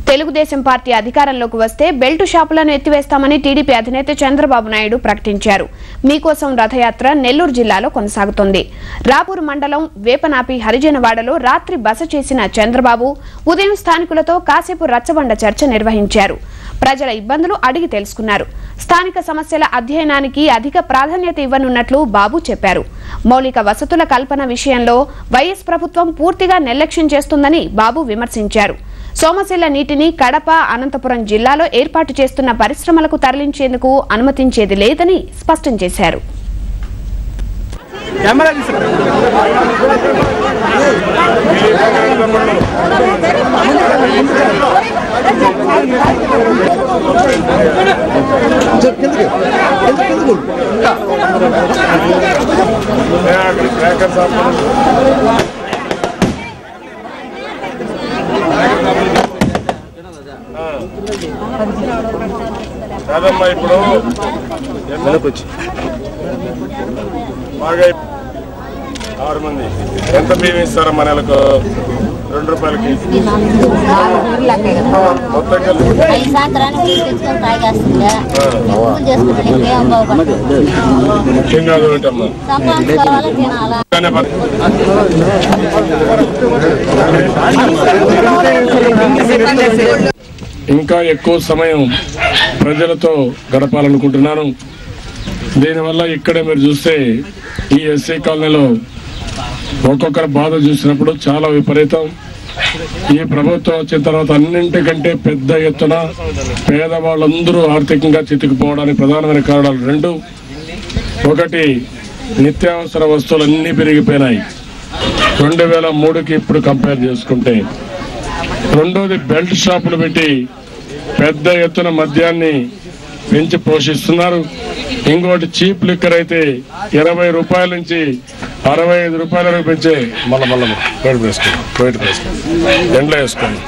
Telugu Desam party అధికారంలోకి వస్తే belt షాపులను ఎత్తివేస్తామని TDP అధినేత చంద్రబాబు నాయుడు ప్రకటించారు. మీకోసం రథయాత్ర నెల్లూరు జిల్లాలో కొనసాగుతోంది. రాపూర్ మండలం వేపనాపి హరిజనవాడలో రాత్రి బస చేసిన చంద్రబాబు ఉదయం స్థానికులతో కాసేపు రచ్చబండ చర్చ నిర్వహించారు. ప్రజల ఇబ్బందులు అడిగి తెలుసుకున్నారు. స్థానిక సమస్యల అధ్యయనానికి అధిక ప్రాధాన్యత ఇవ్వనున్నట్లు బాబు చెప్పారు. మౌలిక వసతుల కల్పన విషయంలో వైఎస్ ప్రభుత్వం పూర్తిగా నిర్లక్ష్యం చేస్తుందని బాబు విమర్శించారు. సోమశిల నీటిని కడప, అనంతపురం జిల్లాలో ఏర్పాటు చేస్తున్న పరిశ్రమలకు తరలించేందుకు అనుమతించేది లేదని స్పష్టం చేశారు. కాదమ్మా, ఇప్పుడు బాగా 6 మంది ఎంత బియ్యం ఇస్తారా? మన నెలకు 2 రూపాయలకి మొత్తం ముఖ్యం కాదు ఏంటమ్మా. ఇంకా ఎక్కువ సమయం ప్రజలతో గడపాలనుకుంటున్నాను. దీనివల్ల ఇక్కడే మీరు చూస్తే ఈ ఎస్సీ కాలనీలో ఒక్కొక్కరు బాధ చూసినప్పుడు చాలా విపరీతం. ఈ ప్రభుత్వం వచ్చిన తర్వాత అన్నింటికంటే పెద్ద ఎత్తున పేదవాళ్ళందరూ ఆర్థికంగా చితికిపోవడానికి ప్రధానమైన కారణాలు 2. ఒకటి, నిత్యావసర వస్తువులు అన్నీ పెరిగిపోయినాయి 2003కి ఇప్పుడు కంపేర్ చేసుకుంటే. రెండోది, బెల్ట్ షాపులు పెట్టి పెద్ద ఎత్తున మద్యాన్ని పెంచి పోషిస్తున్నారు. ఇంకోటి, చీప్ లిక్కర్ అయితే 20 రూపాయల నుంచి 65 రూపాయల వరకు పెంచే మళ్ళీ బయట ఎండలో వేసుకోండి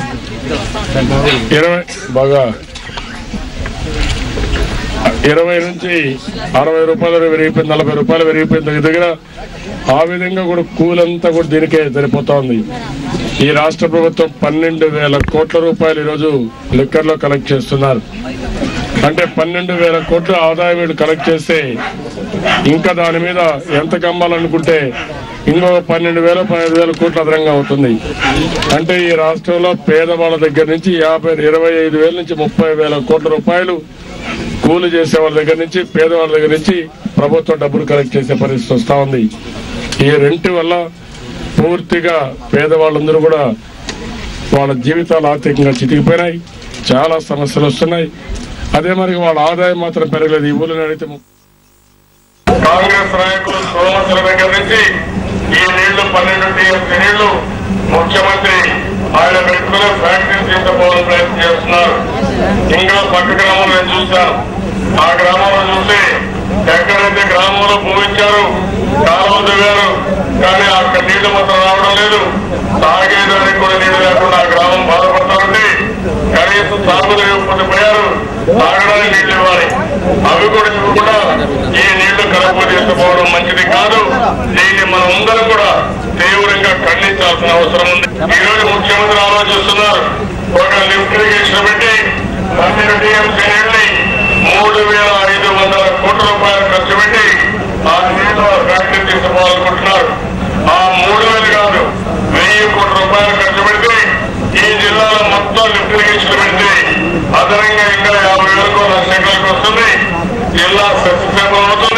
20 నుంచి 60 రూపాయల వరకు పెరిగిపోయింది, 40 రూపాయలు పెరిగిపోయింది దగ్గర. ఆ విధంగా కూడా కూలంతా కూడా దీనికే సరిపోతా ఉంది. ఈ రాష్ట్ర ప్రభుత్వం 12,000 కోట్ల రూపాయలు ఈరోజు లిక్కర్లో కలెక్ట్ చేస్తున్నారు. అంటే 12,000 కోట్ల ఆదాయం వీళ్ళు కలెక్ట్ చేస్తే ఇంకా దాని మీద ఎంత కమ్మాలనుకుంటే ఇంకొక 12,000-15,000 కోట్లు అదనంగా అవుతుంది. అంటే ఈ రాష్ట్రంలో పేదవాళ్ళ దగ్గర నుంచి 25,000 నుంచి 30,000 కోట్ల రూపాయలు కూలి చేసే వాళ్ళ దగ్గర నుంచి, పేదవాళ్ళ దగ్గర నుంచి ప్రభుత్వం డబ్బులు కలెక్ట్ చేసే పరిస్థితి వస్తూ ఉంది. ఈ రెంటి వల్ల పూర్తిగా పేదవాళ్ళందరూ కూడా వాళ్ళ జీవితాలు ఆర్థికంగా చితికిపోయినాయి. చాలా సమస్యలు వస్తున్నాయి. అదే మరి వాళ్ళ ఆదాయం మాత్రం పెరగలేదు. ఈ ఊళ్ళో అడిగితే కాంగ్రెస్ నాయకులు సోమశిల దగ్గర నుంచి ఈ నీళ్లు 12 టీఎంసీ నీళ్లు ముఖ్యమంత్రి ఆయన పెట్టుకునే ఫ్యాక్టరీ తీసుకుపోవాలని ప్రయత్నం చేస్తున్నారు. ఇంకా పక్క గ్రామంలో నేను చూశాను. ఆ గ్రామంలో చూస్తే ఎక్కడైతే గ్రామంలో భూమించారు, కాలువలు దిగారు, కానీ అక్కడ నీళ్లు మాత్రం రావడం లేదు. తాగేదానికి కూడా నీళ్లు లేకుండా ఆ గ్రామం బాధపడతారంటే కనీసం తాగులు ఇవ్వకపోతే పోయారు, తాగడానికి నీళ్లు ఇవ్వాలి. అవి కూడా ఇవ్వకుండా ఈ నీళ్లు కలుపు తీసుకుపోవడం మంచిది కాదు. దీన్ని మనం అందరం కూడా తీవ్రంగా ఖండించాల్సిన అవసరం ఉంది. ఈ రోజు ముఖ్యమంత్రి ఆలోచిస్తున్నారు, ఒక లిఫ్ట్ ఇరిగేషన్ పెట్టి 12 టీఎంసీ నీళ్ళని 3,500 కోట్ల రూపాయలు ఖర్చు పెట్టి ఆ నీళ్లు ఫ్యాక్టరీ తీసుకుపోవాలనుకుంటున్నారు. ఆ 3,000 కాదు 1,000 కోట్ల రూపాయలు ఖర్చు పెడితే ఈ జిల్లాలో మొత్తం లిఫ్ట్ ఇరిగేషన్ పెడితే అదనంగా ఇంకా 50,000 లక్ష ఎకరాలకు వస్తుంది. జిల్లా సస్యశ్యామలం అవుతుంది.